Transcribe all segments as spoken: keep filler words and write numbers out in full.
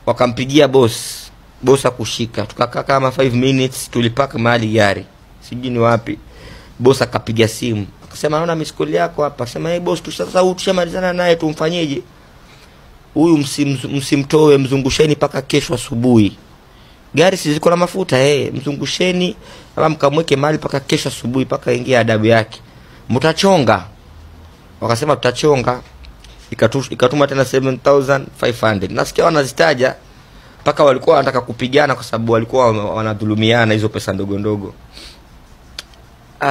wakampigia boss, boss akushika. Tukakaa kama five minutes, tulipaka mahali gari sijui ni wapi. Boss akapiga simu akasema naona miskoli yako hapa. Akasema hey boss, sasa tushamalizana naye, tumfanyeje huyu? Msim, msimtoe, mzungusheni paka kesho asubuhi. Gari si ziko na mafuta, eh mzungusheni ama mkamweke mahali paka kesho asubuhi, paka ingia adabu yake. Mtachonga. Wakasema tutachonga. Ikatuma tena seven thousand five hundred. Nasikia wanazitaja paka walikuwa wanataka kupigana kwa sababu walikuwa wanadhulumiana hizo pesa ndogo ndogo. Ah.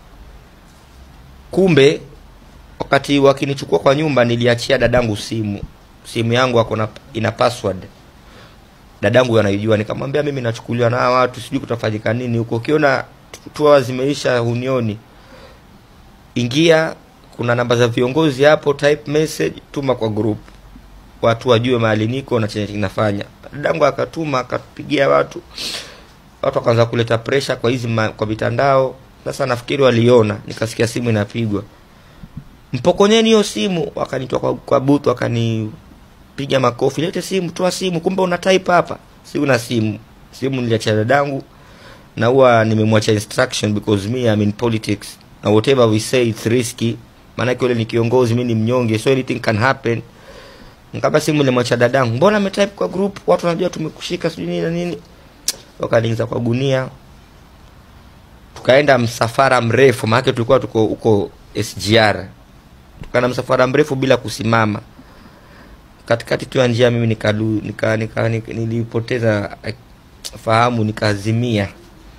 Kumbe wakati wakinichukua kwa nyumba niliachia dadangu simu. Simu yangu iko ina password. Dadangu anaijua, nikamwambia mimi nachukuliwa na watu, sijui kutafanyika nini huko. Ukiona tour zimeisha unioni, ingia, kuna namba za viongozi hapo, type message, tuma kwa group. Watu wajue mahali niko na chenye ninafanya. Dadangu akatuma, akapigia watu. Watu wakaanza kuleta pressure kwa hizi kwa mitandao. Sasa nafikiri waliona, nikasikia simu inapigwa. Mpokonyeni hiyo simu, wakanitoa kwa, kwa booth, wakanipiga makofi. Lete simu, toa simu, kumbe una type hapa. Si una simu. Simu niliacha dadangu na huwa nimemwacha instruction because me I'm in politics. Na whatever we say it's risky. Maana yule ni kiongozi, mimi ni mnyonge, so anything can happen. Nikaba simu nilimwacha dadangu. Mbona ametype kwa group? Watu wanajua tumekushika sijui nini na nini. Wakaniingiza kwa gunia. Tukaenda msafara mrefu, maana tulikuwa tuko huko S G R. Tukaenda msafara mrefu bila kusimama. Katikati tu ya njia mimi nikalu nika, nika, nika nilipoteza fahamu, nikazimia.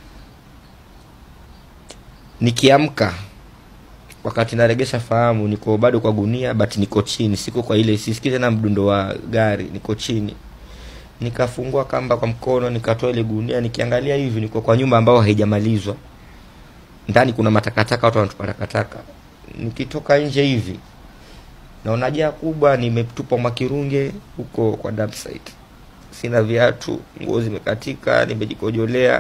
Nikiamka wakati naregesha fahamu niko bado kwa gunia, but niko chini, siko kwa ile, sisikii tena mdundo wa gari, niko chini. Nikafungua kamba kwa mkono, nikatoa ile gunia, nikiangalia hivi niko kwa nyumba ambao haijamalizwa. Ndani kuna matakataka, watu wanatupa takataka. Nikitoka nje hivi naona jaa kubwa, nimetupa makirunge huko kwa dump site. Sina viatu, nguo zimekatika, nimejikojolea.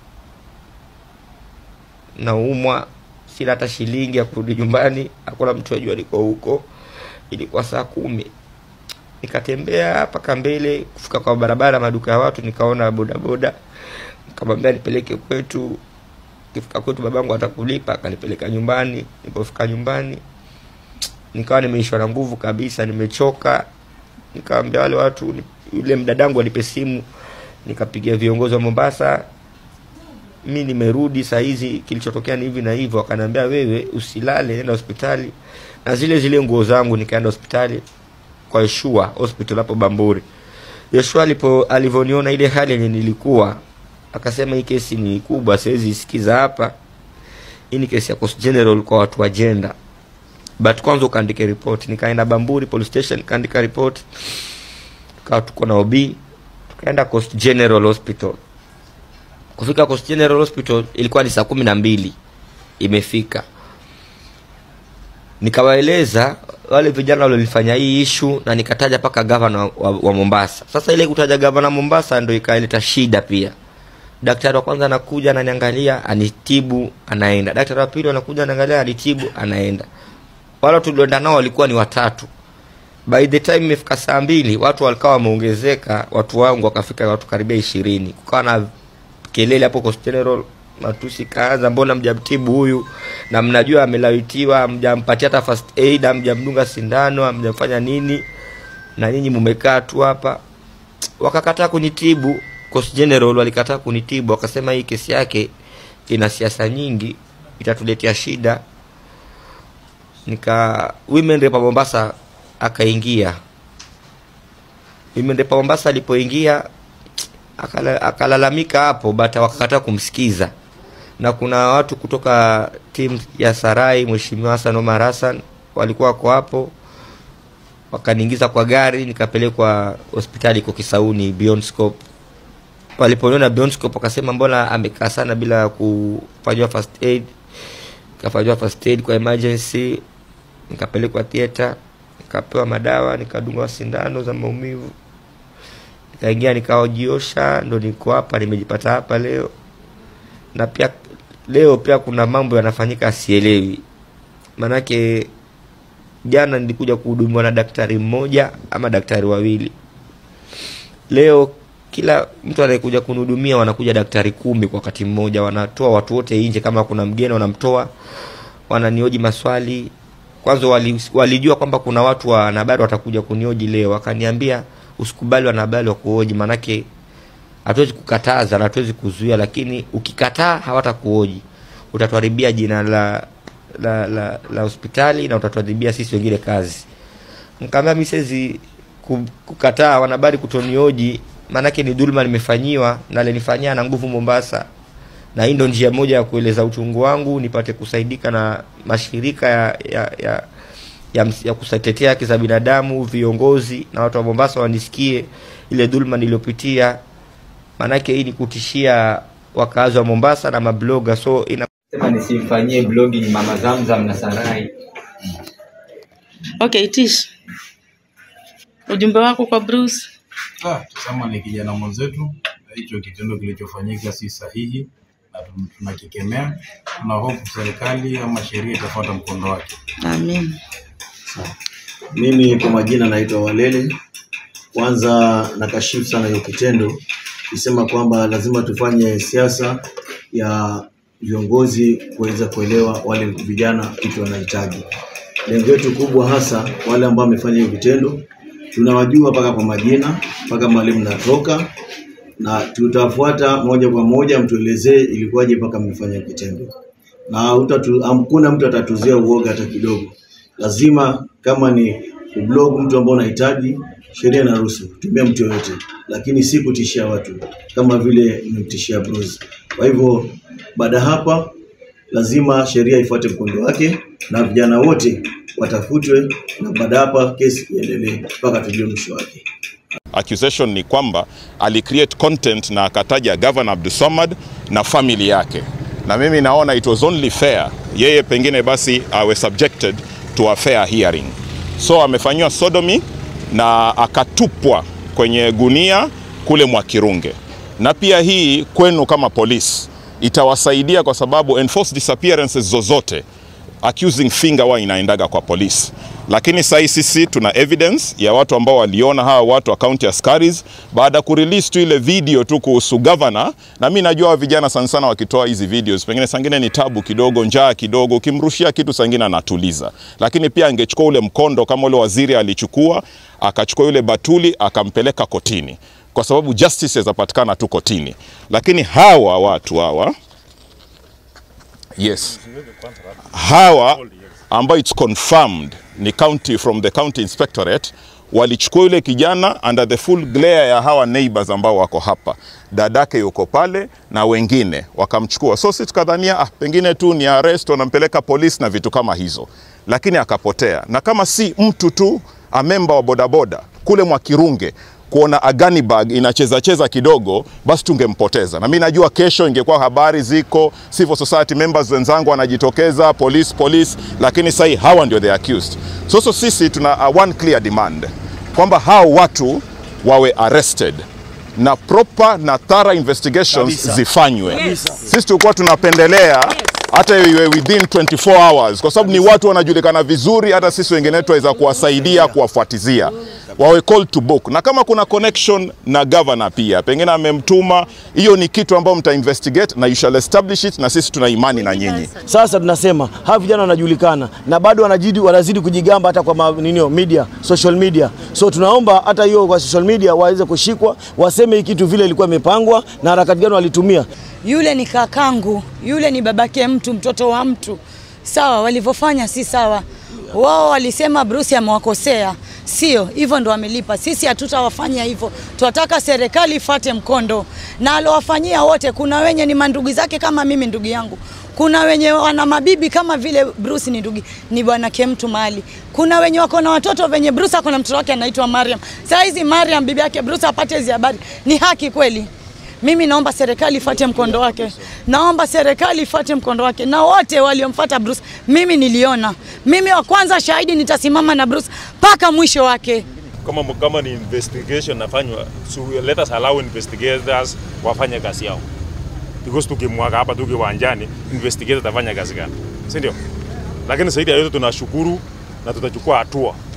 Naumwa, sina hata shilingi ya kurudi nyumbani, hakuna mtu ajua niko huko. Ilikuwa saa kumi. Nikatembea paka mbele kufika kwa barabara maduka ya watu, nikaona boda boda. Nikamwambia nipeleke kwetu. Kifika kwetu babangu atakulipa, akanipeleka nyumbani. Nilipofika nyumbani nikawa nimeishwa na nguvu kabisa, nimechoka. Nikamwambia wale watu, yule mdadangu alipe simu, nikapigia viongozi wa Mombasa. Mimi nimerudi saa hizi, kilichotokea ni hivi na hivyo. Akaniambia wewe usilale, nenda hospitali. Na zile zile nguo zangu nikaenda hospitali kwa Yeshua hospital hapo Bamburi. Yeshua alipo alivoniona ile hali yenye nilikuwa, akasema hii kesi ni kubwa, siwezi isikiza hapa. Hii ni kesi ya Coast General kwa watu wa gender. But kwanza ukaandike report. Nikaenda Bamburi police station, kaandika report. Tukawa tuko na O B, tukaenda Coast General Hospital. Kufika Coast General Hospital ilikuwa ni saa kumi na mbili imefika. Nikawaeleza wale vijana walifanya hii issue, na nikataja paka governor wa, wa, wa Mombasa. Sasa ile kutaja governor Mombasa ndio ikaleta shida pia. Daktari wa kwanza anakuja ananiangalia, anitibu, anaenda. Daktari wa pili anakuja anaangalia, anitibu, anaenda. Wale tulioenda nao walikuwa ni watatu. By the time imefika saa mbili, watu walikuwa wameongezeka, watu wangu wakafika watu karibia ishirini. Kukawa na kelele hapo Coast General, matusi kaanza, mbona mjamtibu huyu? Na mnajua amelawitiwa, mjampatia hata first aid, mjamdunga sindano, mjafanya nini? Na nyinyi mmekaa tu hapa. Wakakataa kunitibu. Coast General walikataa kunitibu, wakasema hii kesi yake ina siasa nyingi, itatuletea shida. Nika Women Rep Mombasa akaingia. Women Rep Mombasa alipoingia akala, akalalamika hapo, but wakakataa kumsikiza. Na kuna watu kutoka team ya Sarai, Mheshimiwa Hassan Omar Hassan, walikuwa wako hapo. Wakaniingiza kwa gari, nikapelekwa hospitali kwa Kisauni Beyond Scope. Waliponiona Beyond Scope wakasema mbona amekaa sana bila kufanywa first aid. Nikafanywa first aid kwa emergency, nikapelekwa theater, nikapewa madawa, nikadungwa sindano za maumivu. Nikaingia nikaojiosha, ndo niko hapa, nimejipata hapa leo. Na pia leo pia kuna mambo yanafanyika sielewi. Manake jana nilikuja kuhudumiwa na daktari mmoja ama daktari wawili. Leo kila mtu anayekuja kunihudumia wanakuja daktari kumi kwa wakati mmoja, wanatoa watu wote nje, kama kuna mgeni wanamtoa, wananioji maswali. Kwanza wali, walijua kwamba kuna watu wa wanahabari watakuja kunioji leo, wakaniambia usikubali wanahabari wa kuoji, manake hatuwezi kukataza na hatuwezi kuzuia, lakini ukikataa hawatakuoji, utatuharibia jina la la la, la hospitali na utatuharibia sisi wengine kazi. Nikamwambia mimi siwezi kukataa wanahabari kutonioji, manake ni dhulma nimefanyiwa na alinifanyia na nguvu Mombasa, na hii ndio njia moja ya kueleza uchungu wangu, nipate kusaidika na mashirika ya ya ya, ya, ya kutetea haki za binadamu, viongozi na watu wa Mombasa wanisikie ile dhulma niliyopitia, manake hii ni kutishia wakazi wa Mombasa na mabloga. So inasema nisifanyie blogging Mama Zamzam na Sarai. Okay, Tish, ujumbe wako kwa Bruce? Ah, tusema ni kijana mwenzetu, hicho kitendo kilichofanyika si sahihi na tunakikemea. Tuna hope serikali ama sheria itafuata mkondo wake. Amen. Mimi kwa majina naitwa Walele. Kwanza nakashifu sana hiyo kitendo, kisema kwamba lazima tufanye siasa ya viongozi kuweza kuelewa wale vijana kitu wanahitaji. Lengo letu kubwa hasa wale ambao wamefanya hiyo vitendo, tunawajua paka kwa majina, paka mwalimu natoka, na tutafuata moja kwa moja mtuelezee ilikuwaje paka mmefanya kitendo. Na utatu, hakuna mtu atatuzia uoga hata kidogo. Lazima kama ni kublog mtu ambao unahitaji, sheria inaruhusu tumia mtu yote, lakini si kutishia watu kama vile mtishia Bruce. Kwa hivyo baada hapa lazima sheria ifuate mkondo wake na vijana wote watafutwe, na baada hapa kesi iendelee mpaka tujue mwisho wake. Accusation ni kwamba ali create content na akataja Governor Abdulswamad na family yake, na mimi naona it was only fair yeye pengine basi awe subjected to a fair hearing. So amefanywa sodomy na akatupwa kwenye gunia kule Mwakirunge. Na pia hii kwenu kama police itawasaidia, kwa sababu enforced disappearances zozote accusing finger wa inaendaga kwa police. Lakini sasa sisi tuna evidence ya watu ambao waliona hawa watu wa county askaris baada kurelease tu ile video tu kuhusu governor. Na mimi najua vijana sana sana wakitoa hizi videos pengine sangine ni tabu kidogo, njaa kidogo, kimrushia kitu sangine anatuliza. Lakini pia angechukua ule mkondo kama ule waziri alichukua, akachukua yule Batuli akampeleka kotini, kwa sababu justice yazapatikana tu kotini. Lakini hawa watu hawa yes hawa ambao it's confirmed ni county from the county inspectorate, walichukua yule kijana under the full glare ya hawa neighbors ambao wako hapa, dadake yuko pale na wengine wakamchukua. So sisi tukadhania ah, pengine tu ni arrest, wanampeleka police na vitu kama hizo, lakini akapotea. Na kama si mtu tu, a member wa bodaboda kule Mwakirunge kuona agani bag inacheza cheza kidogo, basi tungempoteza. Na mimi najua kesho ingekuwa habari ziko, civil society members wenzangu wanajitokeza, police police, lakini sasa hawa ndio the accused. So, so sisi tuna uh, one clear demand kwamba hao watu wawe arrested na proper na thorough investigations Kabisa. zifanywe. Yes. Sisi tulikuwa tunapendelea hata iwe within twenty-four hours, kwa sababu ni watu wanajulikana vizuri, hata sisi wengine tuweza kuwasaidia kuwafuatizia, wawe call to book. Na kama kuna connection na governor pia pengine amemtuma, hiyo ni kitu ambao mta investigate na you shall establish it, na sisi tuna imani na nyinyi. Sasa tunasema hawa vijana wanajulikana na bado wanazidi wanazidi kujigamba hata kwa ninio media, social media. So tunaomba hata hiyo kwa social media waweze kushikwa, waseme hii kitu vile ilikuwa imepangwa na harakati gani walitumia. Yule ni kakangu, yule ni babake mtu, mtoto wa mtu. Sawa, walivyofanya si sawa. Wao walisema Bruce amewakosea. Sio, hivyo ndo wamelipa. Sisi hatutawafanya hivyo. Tunataka serikali ifuate mkondo. Na alowafanyia wote, kuna wenye ni mandugu zake kama mimi ndugu yangu. Kuna wenye wana mabibi kama vile Bruce ni ndugu, ni bwana Kemtu Mali. Kuna wenye wako na watoto wenye Bruce ako na mtoto wake anaitwa Mariam. Sasa hizi Mariam bibi yake Bruce apate hizo habari. Ni haki kweli? Mimi naomba serikali ifuate mkondo wake. Naomba serikali ifuate mkondo wake. Na wote waliomfuata Bruce, mimi niliona. Mimi wa kwanza shahidi, nitasimama na Bruce paka mwisho wake. Kama kama ni investigation nafanywa, so let us allow investigators wafanye kazi yao. Because tukimwaga hapa tukiwanjani, investigators tafanya kazi gani? Si ndio? Lakini zaidi ya yote tunashukuru na tutachukua hatua.